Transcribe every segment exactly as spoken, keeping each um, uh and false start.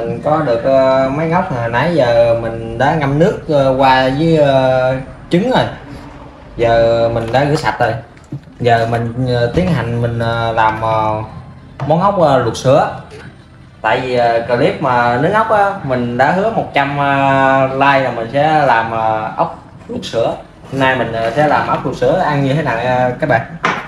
mình có được uh, mấy ngóc hồi nãy giờ mình đã ngâm nước uh, qua với uh, trứng rồi. Giờ mình đã rửa sạch rồi. Giờ mình uh, tiến hành mình uh, làm uh, món ốc uh, luộc sữa. Tại vì uh, clip mà nướng ốc á, mình đã hứa một trăm uh, like là mình sẽ làm uh, ốc luộc sữa. Hôm nay mình uh, sẽ làm ốc luộc sữa ăn như thế nào uh, các bạn.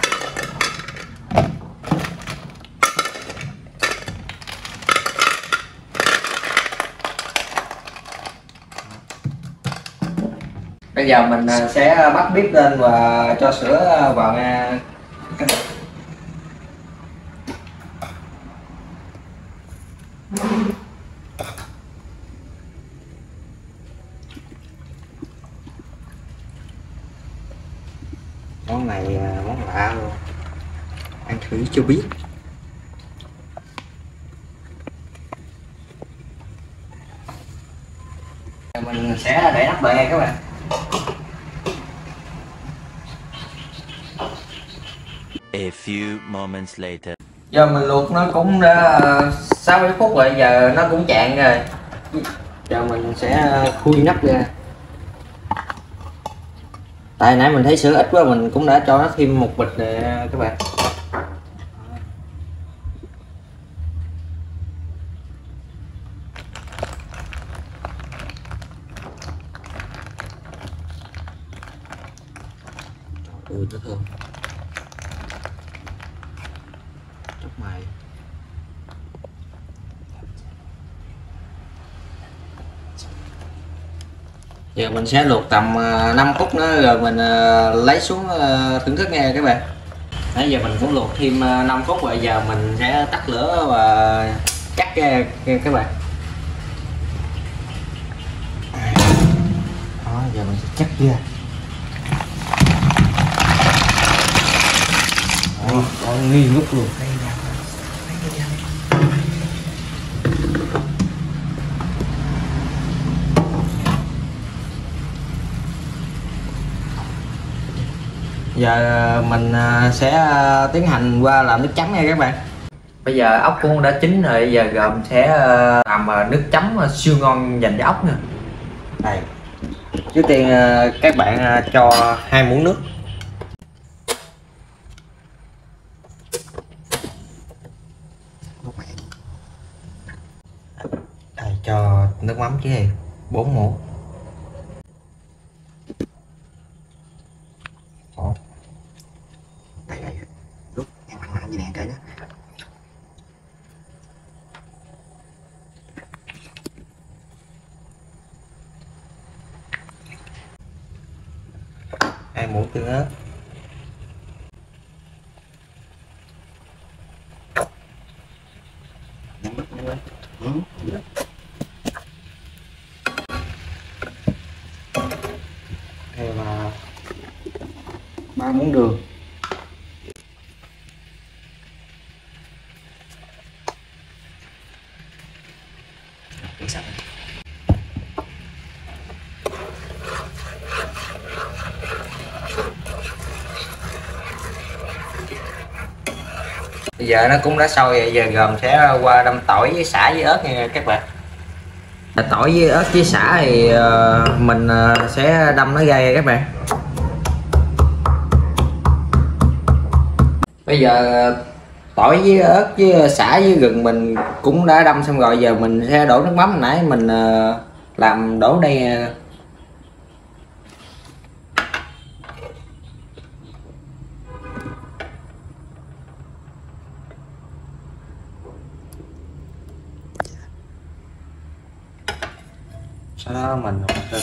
Bây giờ mình sẽ bắt bếp lên và cho sữa vào nha các bạn. Món này món lạ luôn, ăn thử cho biết. Mình sẽ để nắp lại nha các bạn. A few moments later. Giờ mình luộc nó cũng đã sáu bảy phút rồi, giờ nó cũng chạng rồi. Giờ mình sẽ khui nắp ra. Tại nãy mình thấy sữa ít quá, mình cũng đã cho nó thêm một bịch nè các bạn. Ui nó thơm. Chúc mày. Giờ mình sẽ luộc tầm năm phút nữa rồi mình lấy xuống thưởng thức nghe các bạn. Nãy giờ mình cũng luộc thêm năm phút rồi, giờ mình sẽ tắt lửa và cắt ra các bạn. Đó, giờ mình sẽ cắt ra. Đó, nghi ngút luôn. Giờ mình sẽ tiến hành qua làm nước chấm nha các bạn. Bây giờ ốc cũng đã chín rồi, giờ gồm sẽ làm nước chấm siêu ngon dành cho ốc nè. Đây. Trước tiên các bạn cho hai muỗng nước. Đây, cho nước mắm chứ gì, bốn muỗng. Ủa? Đây đây, lúc em ăn mặn gì nè cái đó. Hai muỗng tương ớt. Ừ. Đây là ba muỗng đường. Bây giờ nó cũng đã sôi rồi, giờ gồm sẽ qua đâm tỏi với sả với ớt nha các bạn. Tỏi với ớt với sả thì mình sẽ đâm nó ra các bạn. Bây giờ tỏi với ớt với sả với gừng mình cũng đã đâm xong rồi, giờ mình sẽ đổ nước mắm nãy mình làm đổ đây. Sau đó mình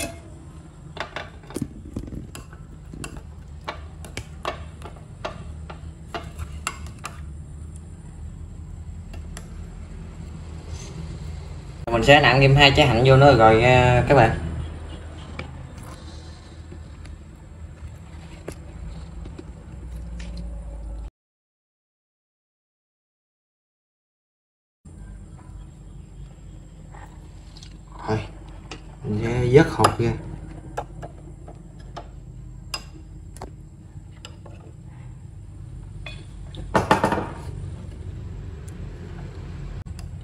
mình sẽ nặn thêm hai trái hạnh vô nữa rồi nha các bạn. Rồi mình sẽ vớt hột ra.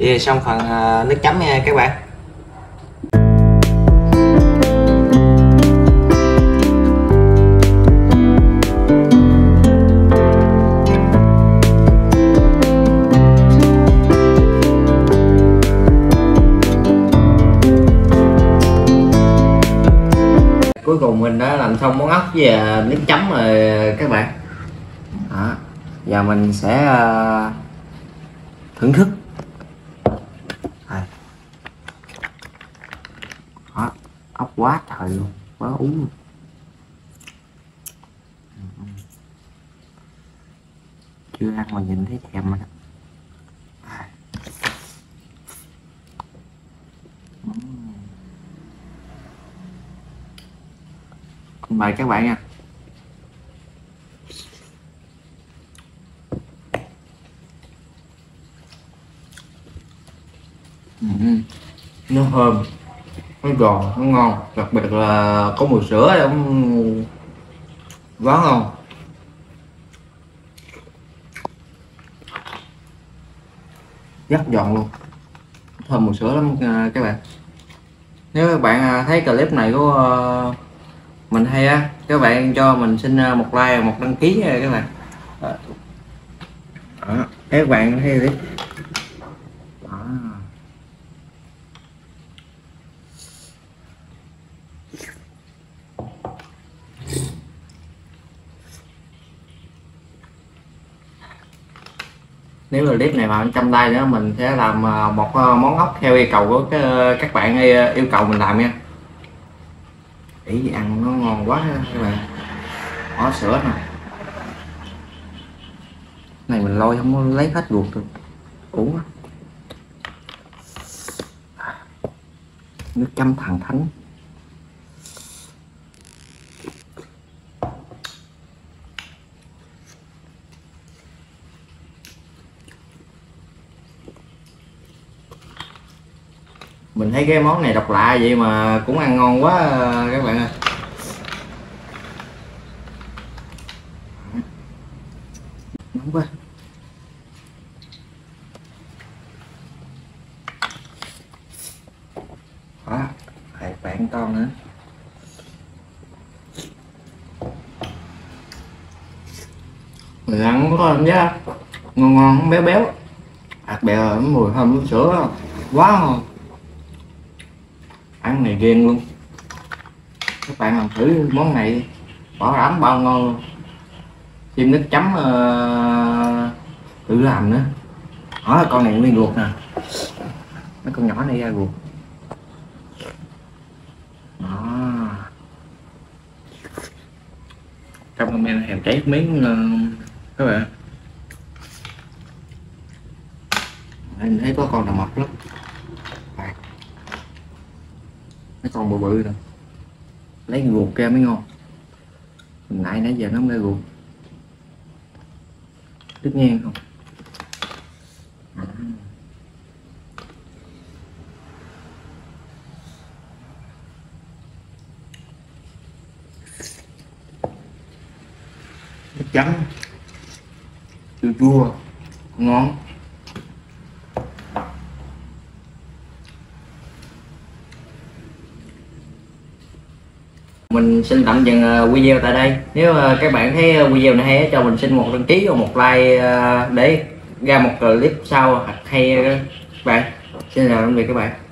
Thì xong phần uh, nước chấm nha các bạn. Cuối cùng mình đã làm xong món ốc với nước chấm rồi các bạn. Đó. Giờ mình sẽ uh, thưởng thức. Đó. Ốc quá trời luôn, quá uống luôn. Chưa ăn mà nhìn thấy thèm rồi đó. Mời các bạn nha. Ừ. Nó thơm, nó giòn, nó ngon, đặc biệt là có mùi sữa cũng quá ngon. Rất giòn luôn, thơm mùi sữa lắm các bạn. Nếu các bạn thấy clip này của mình hay á, các bạn cho mình xin một like, một đăng ký nha các bạn. Đó. Các bạn thấy clip đó. Nếu là clip này mà trăm like nữa mình sẽ làm một món ốc theo yêu cầu của các bạn yêu cầu mình làm nha. Để gì ăn nó ngon quá các bạn. Có sữa nè. Này mình lôi không có lấy hết ruột được. Uống á. Nước chấm thẳng thánh. Mình thấy cái món này độc lạ vậy mà cũng ăn ngon quá các bạn ơi. Nóng quá. Đó, hai bạn con nữa. Người ăn có cảm giác ngon ngon béo béo. Đặc biệt là mùi thơm nước sữa quá ngon. Ăn này ghiền luôn. Các bạn làm thử món này bỏ ấm bao ngon luôn. Thêm nước chấm uh, tự làm nữa. Đó, con này nguyên ruột nè. Mấy con nhỏ này ra ruột. Đó. Trong comment hèm cháy miếng uh, các bạn. Em thấy có con nào mập lắm. Mấy con bự bự rồi. Lấy ruột ra mới ngon. Mình nãy nãy giờ nó không ra ruột. Đứt ngang không? À. Nước chấm chua chua ngon. Mình xin tạm dừng video tại đây. Nếu các bạn thấy video này hay cho mình xin một đăng ký và một like để ra một clip sau hay các bạn. Xin chào tạm biệt các bạn.